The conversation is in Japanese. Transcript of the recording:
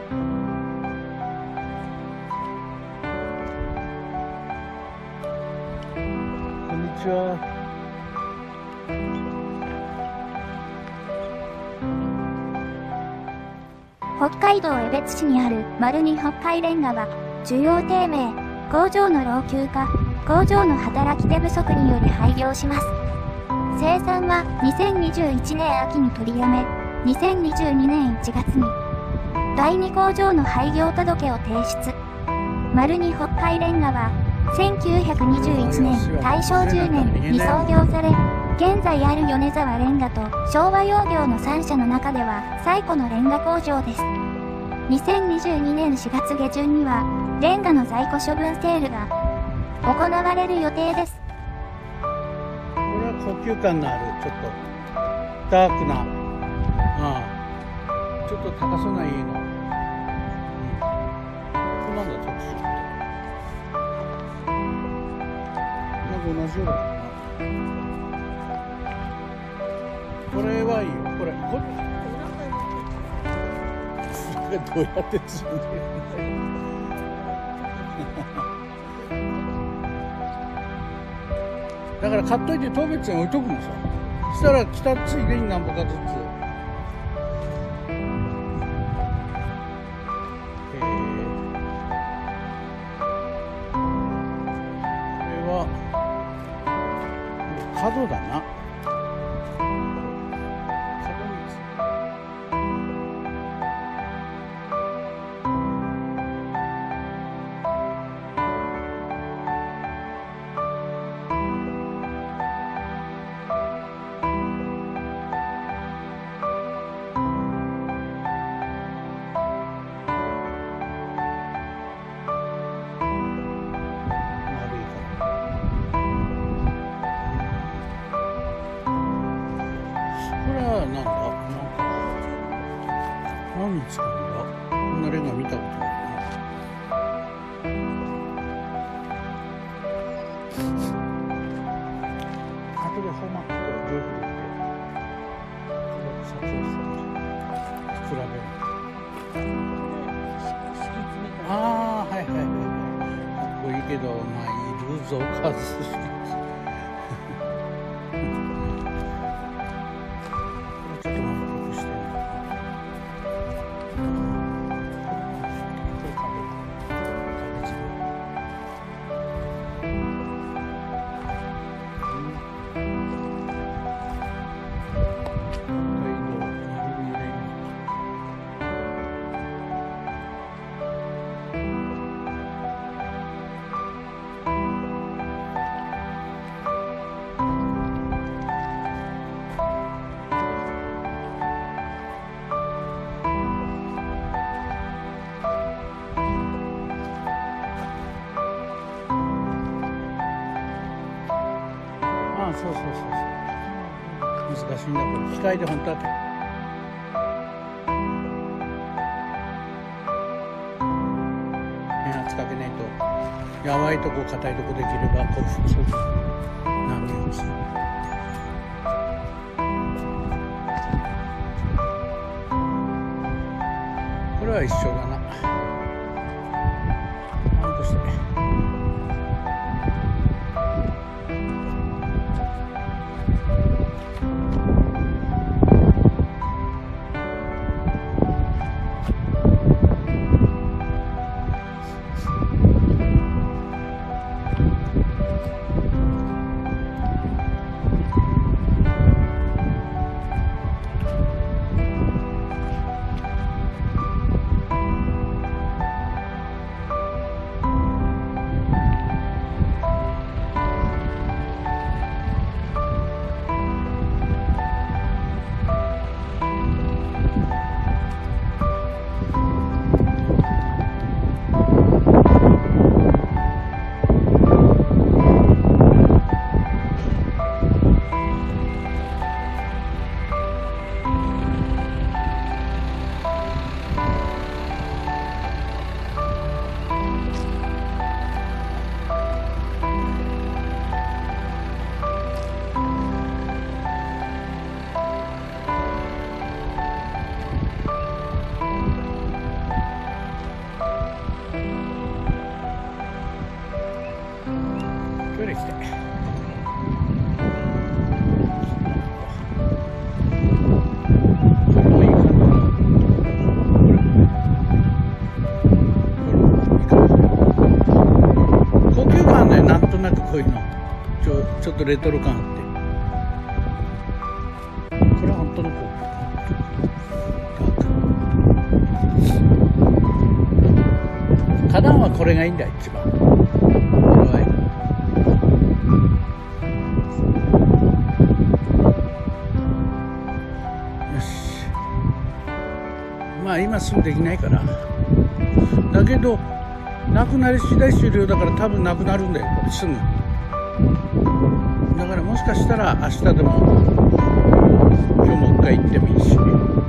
こんにちは。 北海道江別市にある丸二北海レンガは、需要低迷、工場の老朽化、工場の働き手不足により廃業します。生産は2021年秋に取りやめ、2022年1月に、第2工場の廃業届を提出。丸二北海レンガは、1921年大正10年に創業され、現在ある米沢レンガと昭和窯業の3社の中では最古のレンガ工場です。2022年4月下旬には、レンガの在庫処分セールが行われる予定です。 これは高級感のある、ちょっとダークな、ちょっと高そうな家の、こんなんだ特殊って。なんか同じようだよな。これはいいよ。これどうやって積んでるんだよ。だから買っといて当別に置いとくのさ。そしたら来たついでに何ぼかずつ。これは角だな。何に使うんだ？こんなレンガ見たことないな。後でフォーマットと両方入れて撮影して比べる。ああ、はいはいはい。かっこいいけど、まあいるぞ数。そうそうそうそう。難しいんだこれ。機械で本当は変圧かけないと、やばいとこ硬いとこできればこうそうなるようにする。これは一緒だな。なんとして。 レトロ感あって、これは本当のコップか。花壇はこれがいいんだよ、一番。よし。まあ今すぐできないから。だけど、なくなり次第終了だから多分なくなるんだよ、これすぐ。だからもしかしたら明日でも今日もう一回行ってもいいし。